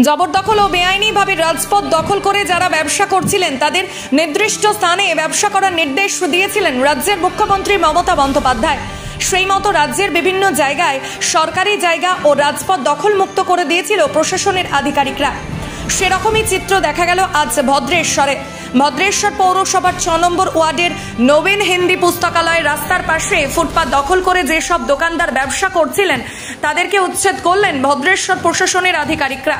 জবরদখল ও বেআইনিভাবে রাজপথ দখল করে যারা ব্যবসা করছিলেন তাদের নির্দিষ্ট স্থানে ব্যবসা করার নির্দেশ দিয়েছিলেন রাজ্যের মুখ্যমন্ত্রী মমতা বন্দ্যোপাধ্যায়। সেই মতো রাজ্যের বিভিন্ন জায়গায় সরকারি জায়গা ও রাজপথ দখল মুক্ত করে দিয়েছিল প্রশাসনের আধিকারিকরা। সেরকমই চিত্র দেখা গেল আজ ভদ্রেশ্বরে। ভদ্রেশ্বর পৌরসভার 6 নম্বর ওয়ার্ডের নবীন হিন্দি পুস্তকালয় রাস্তার পাশে ফুটপাত দখল করে যেসব দোকানদার ব্যবসা করছিলেন তাদেরকে উচ্ছেদ করলেন ভদ্রেশ্বর প্রশাসনের আধিকারিকরা।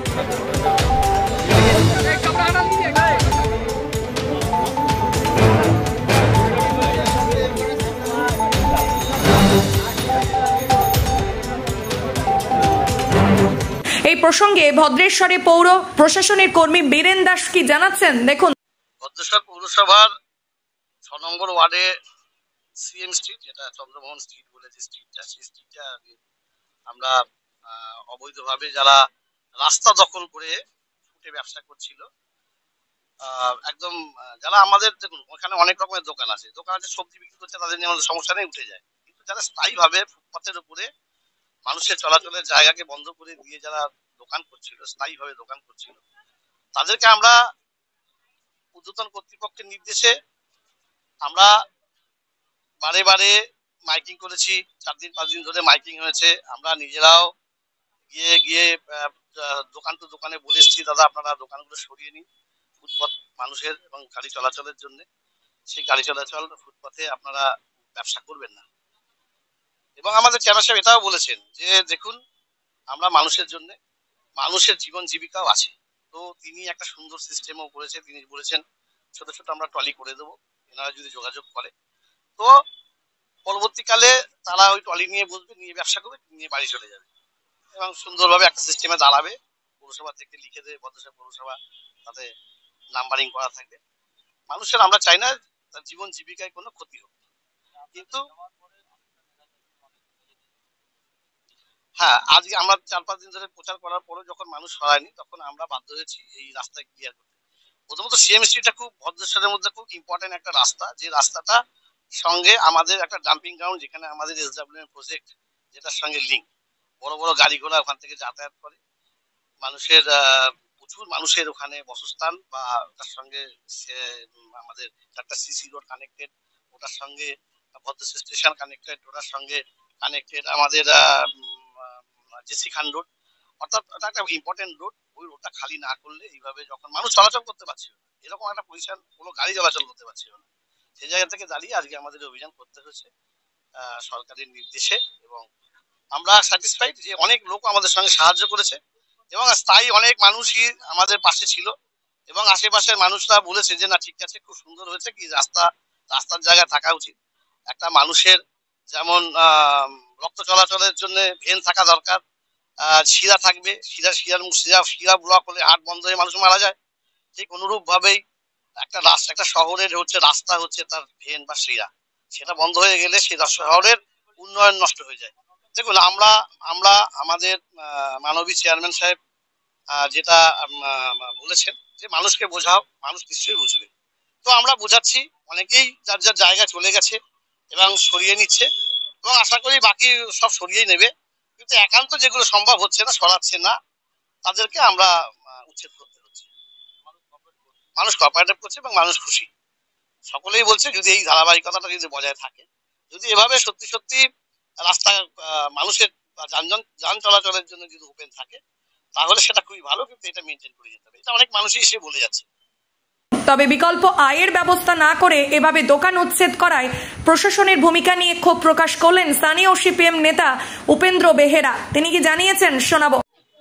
এই প্রসঙ্গে ভদ্রেশ্বরে পৌর প্রশাসনের কর্মী বীরেন দাস কি জানাচ্ছেন দেখুন। ভদ্রেশ্বর পৌরসভার 6 নম্বর ওয়ার্ডে সিএম স্ট্রিট, যেটা চন্দ্রমোহন স্ট্রিট বলে যে স্ট্রিটটা, সেই স্ট্রিটটা আমরা অবৈধভাবে যারা রাস্তা দখল করে ফুটে ব্যবসা করছিল, একদম যারা আমাদের দেখুন ওখানে অনেক রকমের দোকান আছে, সবজি বিক্রি করছে, তাদের নিয়ে আমাদের সমস্যা নেই, উঠে যায়। কিন্তু যারা স্থায়ীভাবে ফুটপাতের উপরে মানুষের চলাচলের জায়গাকে বন্ধ করে দিয়ে যারা দোকান করছিল, স্থায়ীভাবে দোকান করছিল, তাদেরকে আমরা ঊর্ধ্বতন কর্তৃপক্ষের নির্দেশে আমরা বারে বারে মাইকিং করেছি। 4 দিন 5 দিন ধরে মাইকিং হয়েছে। আমরা নিজেরাও গিয়ে গিয়ে দোকান তো দোকানে বলে এসেছি, দাদা আপনারা দোকানগুলো সরিয়ে নিন ফুটপাত মানুষের এবং গাড়ি চলাচলের জন্য। সেই গাড়ি চলাচল ফুটপাতে আপনারা ব্যবসা করবেন না। এবং আমাদের চেয়ারম্যান সাহেব এটাও বলেছেন যে দেখুন, আমরা মানুষের জন্য, মানুষের জীবন জীবিকাও আছে, তো তিনি একটা সুন্দর সিস্টেমও করেছে। তিনি বলেছেন ছোট ছোট আমরা ট্রলি করে দেবো, এনারা যদি যোগাযোগ করে। তো পরবর্তীকালে তারা ওই ট্রলি নিয়ে বসবে, নিয়ে ব্যবসা করবে, নিয়ে বাড়ি চলে যাবে এবং সুন্দরভাবে একটা সিস্টেমে দাঁড়াবে। পৌরসভা থেকে লিখে দেবে ভদ্রেশ্বর পৌরসভা, তাতে নাম্বারিং করা থাকবে। মানুষের আমরা চাই না তার জীবন জীবিকায় কোনো ক্ষতি হোক। কিন্তু হ্যাঁ, আজকে আমরা 4-5 দিন ধরে প্রচার করার পরে যখন মানুষ সরায়নি, তখন আমরা বাধ্য হয়েছি এই রাস্তায় ক্লিয়ার করতে। প্রথমত সিএম স্ট্রিটটা খুব ভদ্রেশ্বরের মধ্যে খুব ইম্পর্টেন্ট একটা রাস্তা, যে রাস্তাটা সঙ্গে আমাদের একটা ডাম্পিং গ্রাউন্ড, যেখানে আমাদের SWM প্রজেক্ট, যেটার সঙ্গে লিঙ্ক। বড় বড় গাড়ি ঘোড়া ওখান থেকে যাতায়াত করে, মানুষের প্রচুর মানুষের ওখানে বাসস্থান, বা তার সঙ্গে আমাদের একটা সিসি রোড কানেক্টেড, ওটার সঙ্গে ভদ্রেশ্বর স্টেশন কানেক্টেড, ওটার সঙ্গে কানেক্টেড আমাদের জেসি খান রোড। অর্থাৎ এটা একটা ইম্পর্টেন্ট রোড। ওই রোডটা খালি না করলে এইভাবে যখন মানুষ চলাচল করতে পারছিল না, এরকম একটা পজিশন, কোনো গাড়ি চলাচল করতে পারছিল না, সেই জায়গা থেকে দাঁড়িয়ে আজকে আমাদের অভিযান করতে হয়েছে সরকারের নির্দেশে। এবং আমরা স্যাটিসফাইড যে অনেক লোক আমাদের সঙ্গে সাহায্য করেছে এবং স্থায়ী অনেক মানুষই আমাদের পাশে ছিল, এবং আশেপাশের মানুষরা বলেছে যে না ঠিক আছে, খুব সুন্দর হয়েছে, কি রাস্তার জায়গায় থাকা উচিত। একটা মানুষের যেমন রক্ত চলাচলের জন্য ভেন থাকা দরকার, শিরা থাকবে, শিরা ব্লক হলে হার্ট বন্ধ হয়ে মানুষ মারা যায়। ঠিক অনুরূপ ভাবেই একটা শহরের রাস্তা হচ্ছে তার ভেন বা শিরা, সেটা বন্ধ হয়ে গেলে সেই শহরের উন্নয়ন নষ্ট হয়ে যায়। দেখুন, আমরা আমাদের মাননীয় চেয়ারম্যান সাহেব যেটা বলেছেন যে মানুষকে বোঝাও, মানুষ নিশ্চয়ই বুঝবে। তো আমরা বোঝাচ্ছি, অনেকেই যার যার জায়গায় চলে গেছে এবং সরিয়ে নিচ্ছে, এবং আশা করি বাকি সব সরিয়েই নেবে। কিন্তু একান্ত যেগুলো সম্ভব হচ্ছে না, সরাচ্ছে না, তাদেরকে আমরা উচ্ছেদ করতে হচ্ছে। মানুষ কোঅপারেটিভ করছে এবং মানুষ খুশি, সকলেই বলছে যদি এই ধারাবাহিকতাটা যদি বজায় থাকে, যদি এভাবে সত্যি সত্যি রাস্তা মানুষের যান চলাচলের জন্য যদি ওপেন থাকে, তাহলে সেটা খুবই ভালো। কিন্তু এটা মেনটেন করে যেতে হবে, এটা অনেক মানুষই এসে বলে যাচ্ছে। তবে বিকল্প আয়ের ব্যবস্থা না করে এভাবে দোকান উচ্ছেদ করায় প্রশাসনের ভূমিকা নিয়ে ক্ষোভ প্রকাশ করলেন স্থানীয় সিপিএম নেতা উপেন্দ্র বেহেরা। তিনি কি জানিয়েছেন শোনাবো।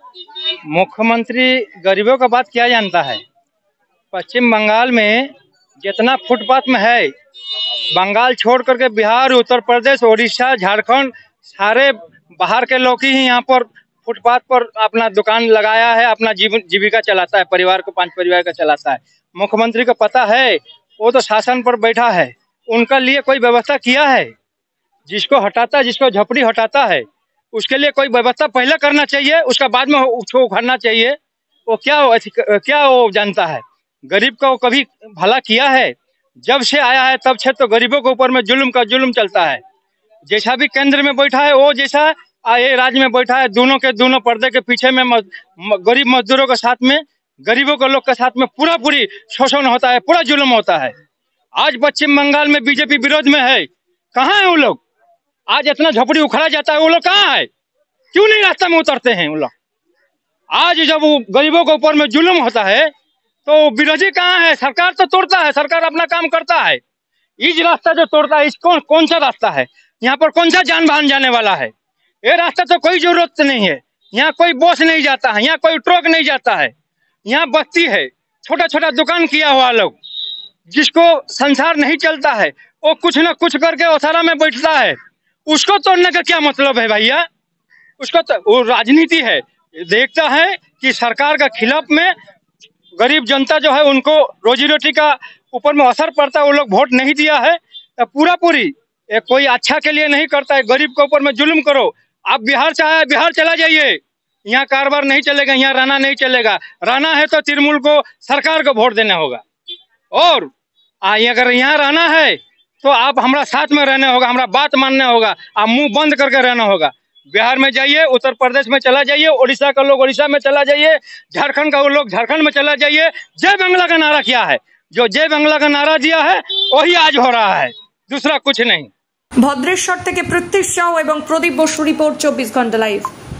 मुख्यमंत्री गरीबों का बात क्या जानता है। पश्चिम बंगाल में जितना फुटपाथ में है, बंगाल छोड़ करके बिहार, उत्तर प्रदेश, उड़ीसा, झारखंड, सारे बाहर के लोग ही यहाँ पर फुटपाथ पर अपना दुकान लगाया है, अपना जीविका चलाता है, परिवार को 5 परिवार का चलाता है। मुख्यमंत्री को पता है, वो तो शासन पर बैठा है, उनका लिए कोई व्यवस्था किया है। जिसको हटाता है, जिसको झपड़ी हटाता है, उसके लिए कोई व्यवस्था पहले करना चाहिए, उसका बाद में उसको उखाड़ना चाहिए। वो क्या वो जानता है। गरीब का वो कभी भला किया है? जब से आया है तब से तो गरीबों के ऊपर में जुल्म का जुल्म चलता है। जैसा भी केंद्र में बैठा है, वो जैसा ये राज्य में बैठा है, दोनों के दोनों पर्दे के पीछे में गरीब मजदूरों के साथ में, गरीबों के लोग के साथ में पूरी शोषण होता है, पूरा जुल्म होता है। आज पश्चिम बंगाल में बीजेपी विरोध में है, कहाँ है वो लोग? आज इतना झोपड़ी उखड़ा जाता है, वो लोग कहाँ है? क्यों नहीं रास्ते में उतरते हैं वो लोग? आज जब वो गरीबों के ऊपर में जुल्म होता है तो विरोधी कहाँ है? सरकार तो तोड़ता है, सरकार अपना काम करता है। इस रास्ता जो तोड़ता है, इसको कौन सा रास्ता है? यहाँ पर कौन सा जान बाहन जाने वाला है? ये रास्ता तो कोई जरूरत नहीं है। यहाँ कोई बस नहीं जाता है, यहाँ कोई ट्रक नहीं जाता है, यहाँ बस्ती है, छोटा छोटा दुकान किया हुआ लोग, जिसको संसार नहीं चलता है, वो कुछ न कुछ करके ओसारा में बैठता है। उसको तोड़ने का क्या मतलब है भैया? उसको तो वो राजनीति है, देखता है कि सरकार का खिलाफ में गरीब जनता जो है उनको रोजी रोटी का ऊपर में असर पड़ता है, वो लोग वोट नहीं दिया है तो पूरी कोई अच्छा के लिए नहीं करता है, गरीब के ऊपर में जुल्म करो। आप बिहार चाहे बिहार चला जाइए, यहाँ कारोबार नहीं चलेगा, यहाँ रहना नहीं चलेगा। रहना है तो तृणमूल को, सरकार को वोट देना होगा, और अगर यहाँ रहना है तो आप हमारा साथ में रहना होगा, हमारा बात मानना होगा, आप मुंह बंद करके रहना होगा। बिहार में जाइए, उत्तर प्रदेश में चला जाइए, उड़ीसा का लोग उड़ीसा में चला जाइए, झारखंड का लोग झारखंड में चला जाइए। जय बांग्ला का नारा क्या है? जो जय बांग्ला का नारा दिया है वही आज हो रहा है, दूसरा कुछ नहीं। ভদ্রেশ্বর থেকে পৃথ্বীশ সাউ এবং প্রদীপ বসু রিপোর্ট 24 ঘন্টা লাইভ।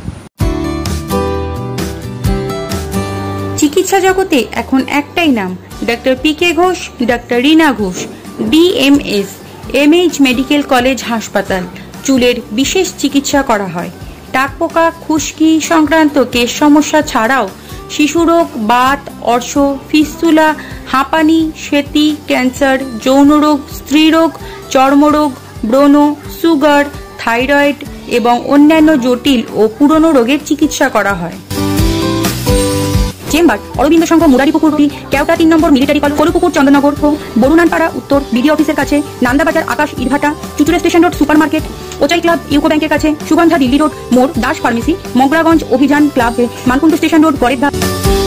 চিকিৎসা জগতে এখন একটাই নাম, doctor PK Ghosh, doctor Rina Ghosh, DMS, MH medical college হাসপাতাল। চুলের বিশেষ চিকিৎসা করা হয়। টাকপোকা, খুশকি সংক্রান্ত কেশ সমস্যা ছাড়াও শিশুরোগ, বাত, অর্শ, ফিস্তুলা, হাঁপানি, শ্বেতি, ক্যান্সার, যৌনরোগ, স্ত্রীরোগ, চর্মরোগ, ব্রণ, সুগার, থাইরয়েড এবং অন্যান্য জটিল ও পুরনো রোগের চিকিৎসা করা হয়। চেম্বার অরবিন্দ সংঘ, মুরারিপুকুর, কেওটা 3 নম্বর মিলিটারি কলেজ, কলুপুকুর, চন্দননগর, বরুণানপাড়া উত্তর, বিডি অফিসের কাছে, নান্দাবাজার, আকাশ, ইটভাটা, Chuchura station road, super market, Ochai club, UCO ব্যাংকের কাছে, সুগন্ধা দিল্লি রোড মোড়, দাস ফার্মেসি, মগরাগঞ্জ অভিযান ক্লাব, মানকুণ্ড স্টেশন রোড, পরের ধাপ।